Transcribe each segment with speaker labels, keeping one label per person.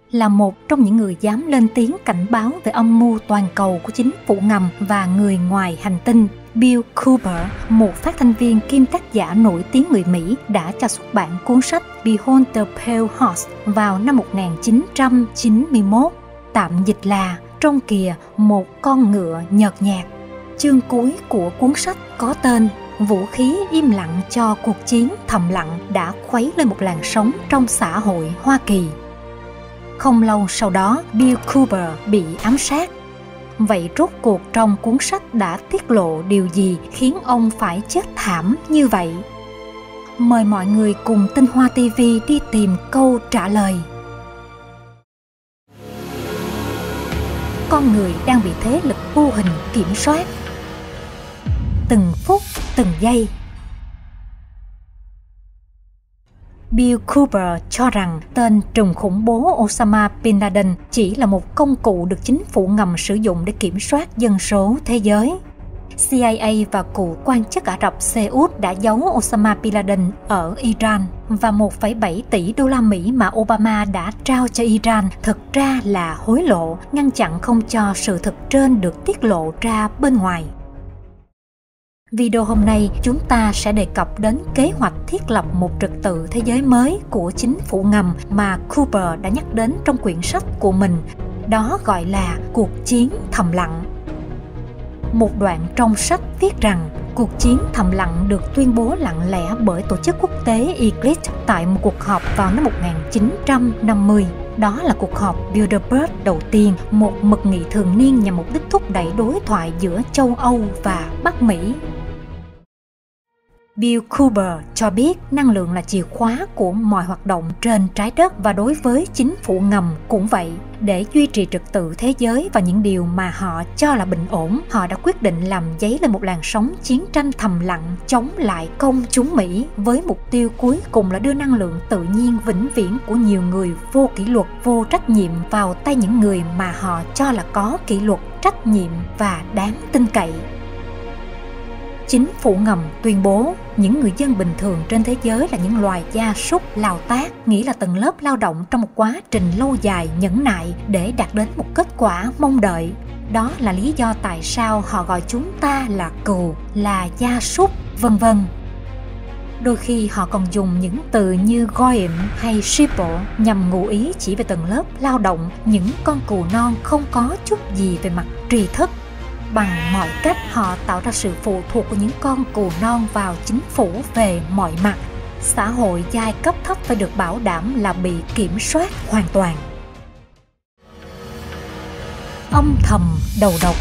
Speaker 1: là một trong những người dám lên tiếng cảnh báo về âm mưu toàn cầu của chính phủ ngầm và người ngoài hành tinh. Bill Cooper, một phát thanh viên kiêm tác giả nổi tiếng người Mỹ, đã cho xuất bản cuốn sách Behold the Pale Horse vào năm 1991, tạm dịch là Trong kìa một con ngựa nhợt nhạt. Chương cuối của cuốn sách có tên Vũ khí im lặng cho cuộc chiến thầm lặng đã khuấy lên một làn sóng trong xã hội Hoa Kỳ. Không lâu sau đó, Bill Cooper bị ám sát. Vậy rốt cuộc trong cuốn sách đã tiết lộ điều gì khiến ông phải chết thảm như vậy? Mời mọi người cùng Tinh Hoa TV đi tìm câu trả lời. Con người đang bị thế lực vô hình kiểm soát. Từng phút, từng giây. Bill Cooper cho rằng tên trùm khủng bố Osama Bin Laden chỉ là một công cụ được chính phủ ngầm sử dụng để kiểm soát dân số thế giới. CIA và cựu quan chức Ả Rập Xê Út đã giấu Osama Bin Laden ở Iran, và 1,7 tỷ đô la Mỹ mà Obama đã trao cho Iran thực ra là hối lộ, ngăn chặn không cho sự thật trên được tiết lộ ra bên ngoài. Video hôm nay chúng ta sẽ đề cập đến kế hoạch thiết lập một trật tự thế giới mới của chính phủ ngầm mà Cooper đã nhắc đến trong quyển sách của mình. Đó gọi là cuộc chiến thầm lặng. Một đoạn trong sách viết rằng cuộc chiến thầm lặng được tuyên bố lặng lẽ bởi tổ chức quốc tế Eclipse tại một cuộc họp vào năm 1950. Đó là cuộc họp Bilderberg đầu tiên, một mật nghị thường niên nhằm mục đích thúc đẩy đối thoại giữa châu Âu và Bắc Mỹ. Bill Cooper cho biết năng lượng là chìa khóa của mọi hoạt động trên trái đất, và đối với chính phủ ngầm cũng vậy. Để duy trì trật tự thế giới và những điều mà họ cho là bình ổn, họ đã quyết định làm dấy lên một làn sóng chiến tranh thầm lặng chống lại công chúng Mỹ, với mục tiêu cuối cùng là đưa năng lượng tự nhiên vĩnh viễn của nhiều người vô kỷ luật, vô trách nhiệm vào tay những người mà họ cho là có kỷ luật, trách nhiệm và đáng tin cậy. Chính phủ ngầm tuyên bố những người dân bình thường trên thế giới là những loài gia súc lao tác, nghĩa là tầng lớp lao động trong một quá trình lâu dài nhẫn nại để đạt đến một kết quả mong đợi. Đó là lý do tại sao họ gọi chúng ta là cừu, là gia súc, vân vân. Đôi khi họ còn dùng những từ như goyim hay sheeple nhằm ngụ ý chỉ về tầng lớp lao động, những con cừu non không có chút gì về mặt tri thức. Bằng mọi cách họ tạo ra sự phụ thuộc của những con cừu non vào chính phủ về mọi mặt. Xã hội giai cấp thấp phải được bảo đảm là bị kiểm soát hoàn toàn. Âm thầm đầu độc.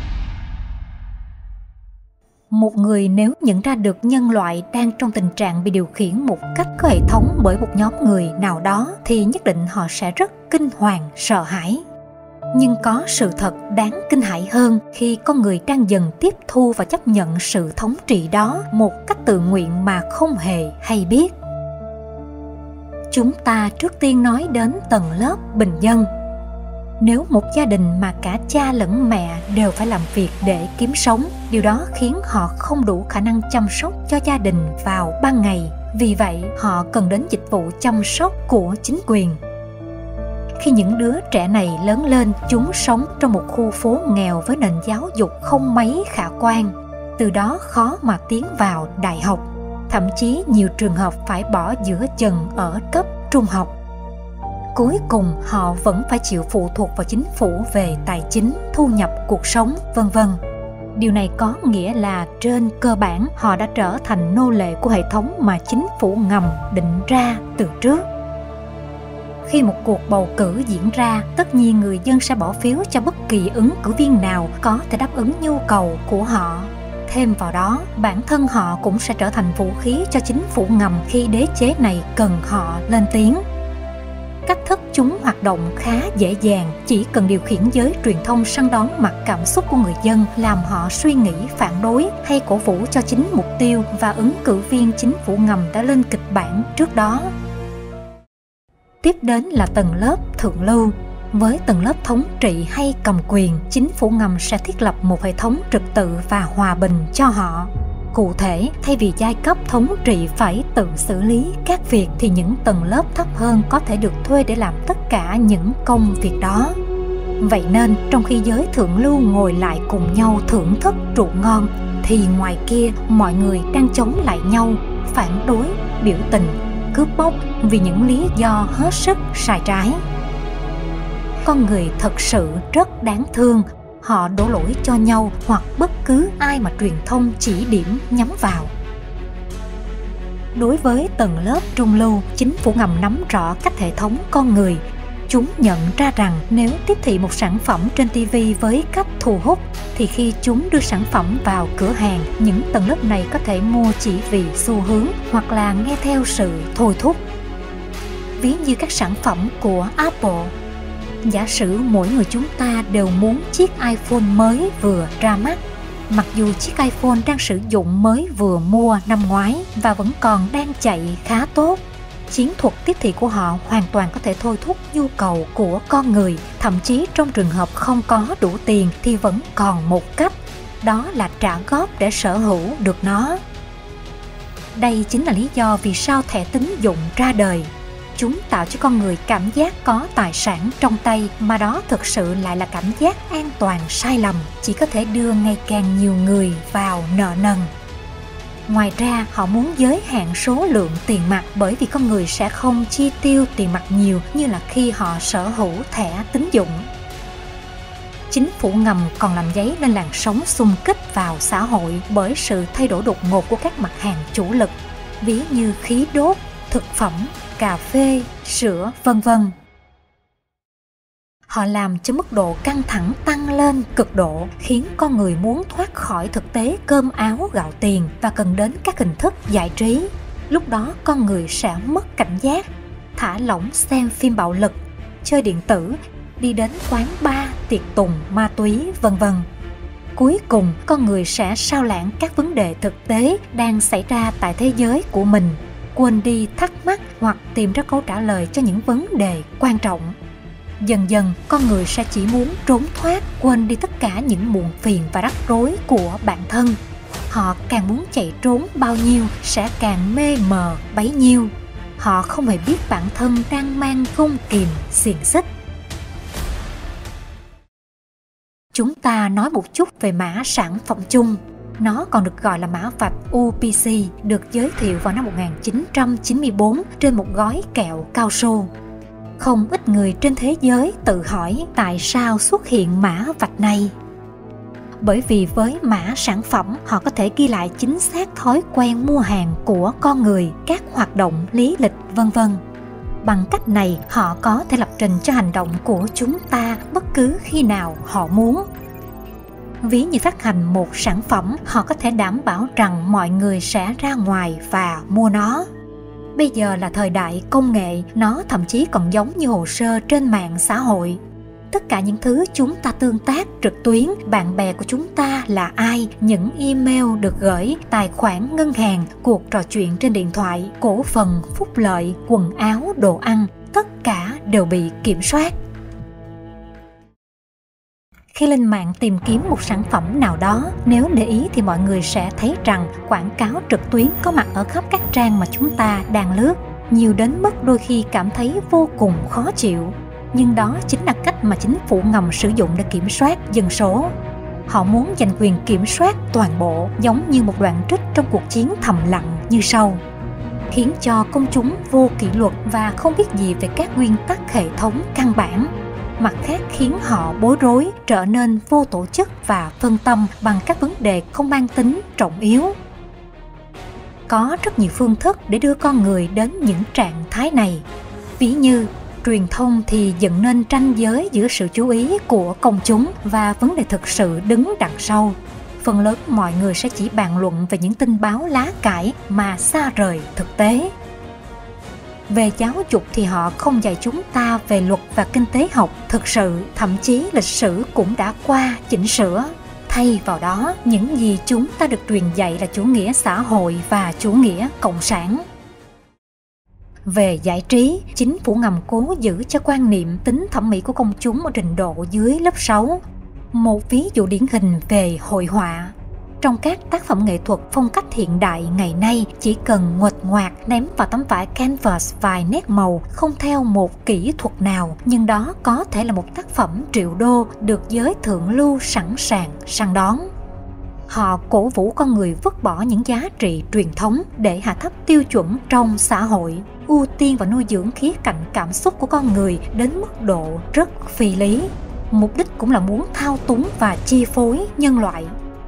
Speaker 1: Một người nếu nhận ra được nhân loại đang trong tình trạng bị điều khiển một cách có hệ thống bởi một nhóm người nào đó thì nhất định họ sẽ rất kinh hoàng, sợ hãi. Nhưng có sự thật đáng kinh hãi hơn khi con người đang dần tiếp thu và chấp nhận sự thống trị đó một cách tự nguyện mà không hề hay biết. Chúng ta trước tiên nói đến tầng lớp bình dân. Nếu một gia đình mà cả cha lẫn mẹ đều phải làm việc để kiếm sống, điều đó khiến họ không đủ khả năng chăm sóc cho gia đình vào ban ngày. Vì vậy, họ cần đến dịch vụ chăm sóc của chính quyền. Khi những đứa trẻ này lớn lên, chúng sống trong một khu phố nghèo với nền giáo dục không mấy khả quan. Từ đó khó mà tiến vào đại học. Thậm chí nhiều trường hợp phải bỏ giữa chừng ở cấp trung học. Cuối cùng họ vẫn phải chịu phụ thuộc vào chính phủ về tài chính, thu nhập, cuộc sống, vân vân. Điều này có nghĩa là trên cơ bản họ đã trở thành nô lệ của hệ thống mà chính phủ ngầm định ra từ trước. Khi một cuộc bầu cử diễn ra, tất nhiên người dân sẽ bỏ phiếu cho bất kỳ ứng cử viên nào có thể đáp ứng nhu cầu của họ. Thêm vào đó, bản thân họ cũng sẽ trở thành vũ khí cho chính phủ ngầm khi đế chế này cần họ lên tiếng. Cách thức chúng hoạt động khá dễ dàng, chỉ cần điều khiển giới truyền thông săn đón mặt cảm xúc của người dân, làm họ suy nghĩ phản đối hay cổ vũ cho chính mục tiêu và ứng cử viên chính phủ ngầm đã lên kịch bản trước đó. Tiếp đến là tầng lớp thượng lưu. Với tầng lớp thống trị hay cầm quyền, chính phủ ngầm sẽ thiết lập một hệ thống trật tự và hòa bình cho họ. Cụ thể, thay vì giai cấp thống trị phải tự xử lý các việc thì những tầng lớp thấp hơn có thể được thuê để làm tất cả những công việc đó. Vậy nên, trong khi giới thượng lưu ngồi lại cùng nhau thưởng thức rượu ngon, thì ngoài kia mọi người đang chống lại nhau, phản đối, biểu tình, cướp bóc vì những lý do hết sức sai trái. Con người thật sự rất đáng thương. Họ đổ lỗi cho nhau hoặc bất cứ ai mà truyền thông chỉ điểm nhắm vào. Đối với tầng lớp trung lưu, chính phủ ngầm nắm rõ các hệ thống con người. Chúng nhận ra rằng nếu tiếp thị một sản phẩm trên TV với cách thu hút, thì khi chúng đưa sản phẩm vào cửa hàng, những tầng lớp này có thể mua chỉ vì xu hướng hoặc là nghe theo sự thôi thúc. Ví như các sản phẩm của Apple. Giả sử mỗi người chúng ta đều muốn chiếc iPhone mới vừa ra mắt, mặc dù chiếc iPhone đang sử dụng mới vừa mua năm ngoái và vẫn còn đang chạy khá tốt. Chiến thuật tiếp thị của họ hoàn toàn có thể thôi thúc nhu cầu của con người, thậm chí trong trường hợp không có đủ tiền thì vẫn còn một cách, đó là trả góp để sở hữu được nó. Đây chính là lý do vì sao thẻ tín dụng ra đời. Chúng tạo cho con người cảm giác có tài sản trong tay, mà đó thực sự lại là cảm giác an toàn sai lầm, chỉ có thể đưa ngày càng nhiều người vào nợ nần. Ngoài ra, họ muốn giới hạn số lượng tiền mặt bởi vì con người sẽ không chi tiêu tiền mặt nhiều như là khi họ sở hữu thẻ tín dụng. Chính phủ ngầm còn làm dấy lên làn sóng xung kích vào xã hội bởi sự thay đổi đột ngột của các mặt hàng chủ lực, ví như khí đốt, thực phẩm, cà phê, sữa, vân vân. Họ làm cho mức độ căng thẳng tăng lên cực độ, khiến con người muốn thoát khỏi thực tế cơm áo gạo tiền và cần đến các hình thức giải trí. Lúc đó con người sẽ mất cảnh giác, thả lỏng xem phim bạo lực, chơi điện tử, đi đến quán bar, tiệc tùng, ma túy, vân vân. Cuối cùng, con người sẽ sao lãng các vấn đề thực tế đang xảy ra tại thế giới của mình, quên đi thắc mắc hoặc tìm ra câu trả lời cho những vấn đề quan trọng. Dần dần, con người sẽ chỉ muốn trốn thoát, quên đi tất cả những muộn phiền và rắc rối của bản thân. Họ càng muốn chạy trốn bao nhiêu, sẽ càng mê mờ bấy nhiêu. Họ không hề biết bản thân đang mang gông kìm, xiềng xích. Chúng ta nói một chút về mã sản phẩm chung. Nó còn được gọi là mã vạch UPC, được giới thiệu vào năm 1994 trên một gói kẹo cao su. Không ít người trên thế giới tự hỏi tại sao xuất hiện mã vạch này. Bởi vì với mã sản phẩm, họ có thể ghi lại chính xác thói quen mua hàng của con người, các hoạt động, lý lịch, vân vân. Bằng cách này, họ có thể lập trình cho hành động của chúng ta bất cứ khi nào họ muốn. Ví như phát hành một sản phẩm, họ có thể đảm bảo rằng mọi người sẽ ra ngoài và mua nó. Bây giờ là thời đại công nghệ, nó thậm chí còn giống như hồ sơ trên mạng xã hội. Tất cả những thứ chúng ta tương tác trực tuyến, bạn bè của chúng ta là ai, những email được gửi, tài khoản ngân hàng, cuộc trò chuyện trên điện thoại, cổ phần, phúc lợi, quần áo, đồ ăn, tất cả đều bị kiểm soát. Khi lên mạng tìm kiếm một sản phẩm nào đó, nếu để ý thì mọi người sẽ thấy rằng quảng cáo trực tuyến có mặt ở khắp các trang mà chúng ta đang lướt, nhiều đến mức đôi khi cảm thấy vô cùng khó chịu. Nhưng đó chính là cách mà chính phủ ngầm sử dụng để kiểm soát dân số. Họ muốn giành quyền kiểm soát toàn bộ, giống như một đoạn trích trong cuộc chiến thầm lặng như sau: khiến cho công chúng vô kỷ luật và không biết gì về các nguyên tắc hệ thống căn bản. Mặt khác khiến họ bối rối, trở nên vô tổ chức và phân tâm bằng các vấn đề không mang tính trọng yếu. Có rất nhiều phương thức để đưa con người đến những trạng thái này. Ví như, truyền thông thì dựng nên ranh giới giữa sự chú ý của công chúng và vấn đề thực sự đứng đằng sau. Phần lớn mọi người sẽ chỉ bàn luận về những tin báo lá cải mà xa rời thực tế. Về giáo dục thì họ không dạy chúng ta về luật và kinh tế học thực sự, thậm chí lịch sử cũng đã qua chỉnh sửa. Thay vào đó, những gì chúng ta được truyền dạy là chủ nghĩa xã hội và chủ nghĩa cộng sản. Về giải trí, chính phủ ngầm cố giữ cho quan niệm tính thẩm mỹ của công chúng ở trình độ dưới lớp 6. Một ví dụ điển hình về hội họa. Trong các tác phẩm nghệ thuật phong cách hiện đại ngày nay, chỉ cần nguệch ngoạc ném vào tấm vải canvas vài nét màu không theo một kỹ thuật nào, nhưng đó có thể là một tác phẩm triệu đô được giới thượng lưu sẵn sàng săn đón. Họ cổ vũ con người vứt bỏ những giá trị truyền thống để hạ thấp tiêu chuẩn trong xã hội, ưu tiên và nuôi dưỡng khía cạnh cảm xúc của con người đến mức độ rất phi lý. Mục đích cũng là muốn thao túng và chi phối nhân loại.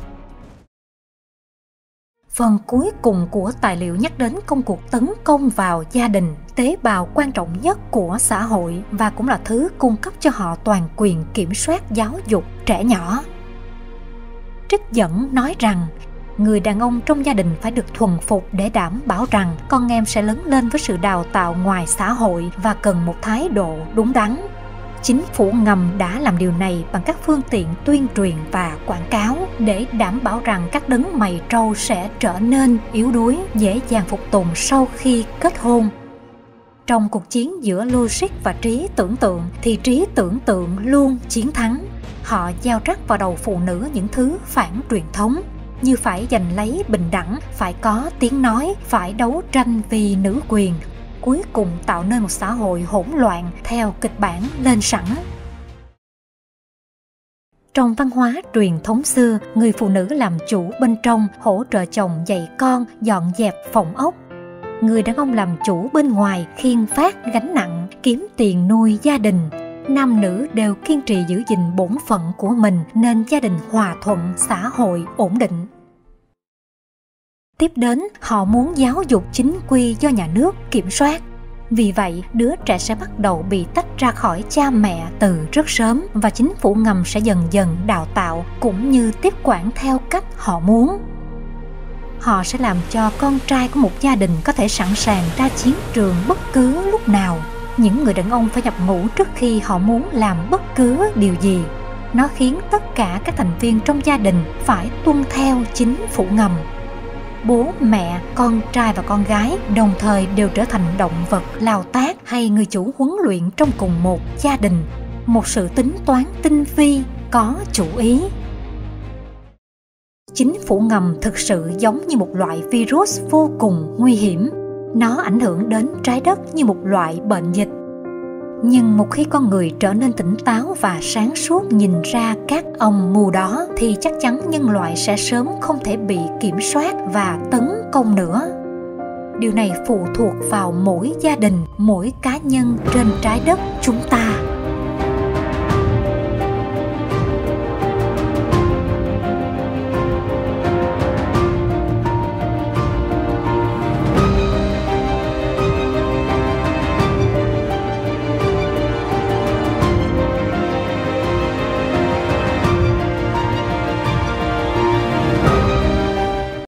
Speaker 1: Phần cuối cùng của tài liệu nhắc đến công cuộc tấn công vào gia đình, tế bào quan trọng nhất của xã hội và cũng là thứ cung cấp cho họ toàn quyền kiểm soát giáo dục trẻ nhỏ. Trích dẫn nói rằng, người đàn ông trong gia đình phải được thuần phục để đảm bảo rằng con em sẽ lớn lên với sự đào tạo ngoài xã hội và cần một thái độ đúng đắn. Chính phủ ngầm đã làm điều này bằng các phương tiện tuyên truyền và quảng cáo để đảm bảo rằng các đấng mày trâu sẽ trở nên yếu đuối, dễ dàng phục tùng sau khi kết hôn. Trong cuộc chiến giữa logic và trí tưởng tượng thì trí tưởng tượng luôn chiến thắng. Họ gieo rắc vào đầu phụ nữ những thứ phản truyền thống, như phải giành lấy bình đẳng, phải có tiếng nói, phải đấu tranh vì nữ quyền, cuối cùng tạo nên một xã hội hỗn loạn theo kịch bản lên sẵn. Trong văn hóa truyền thống xưa, người phụ nữ làm chủ bên trong, hỗ trợ chồng dạy con, dọn dẹp phòng ốc. Người đàn ông làm chủ bên ngoài, khiêng phát gánh nặng, kiếm tiền nuôi gia đình. Nam nữ đều kiên trì giữ gìn bổn phận của mình nên gia đình hòa thuận, xã hội ổn định. Tiếp đến, họ muốn giáo dục chính quy do nhà nước kiểm soát. Vì vậy, đứa trẻ sẽ bắt đầu bị tách ra khỏi cha mẹ từ rất sớm và chính phủ ngầm sẽ dần dần đào tạo cũng như tiếp quản theo cách họ muốn. Họ sẽ làm cho con trai của một gia đình có thể sẵn sàng ra chiến trường bất cứ lúc nào. Những người đàn ông phải nhập ngũ trước khi họ muốn làm bất cứ điều gì. Nó khiến tất cả các thành viên trong gia đình phải tuân theo chính phủ ngầm. Bố, mẹ, con trai và con gái đồng thời đều trở thành động vật lao tác hay người chủ huấn luyện trong cùng một gia đình. Một sự tính toán tinh vi, có chủ ý. Chính phủ ngầm thực sự giống như một loại virus vô cùng nguy hiểm. Nó ảnh hưởng đến trái đất như một loại bệnh dịch. Nhưng một khi con người trở nên tỉnh táo và sáng suốt nhìn ra các âm mưu đó thì chắc chắn nhân loại sẽ sớm không thể bị kiểm soát và tấn công nữa. Điều này phụ thuộc vào mỗi gia đình, mỗi cá nhân trên trái đất chúng ta.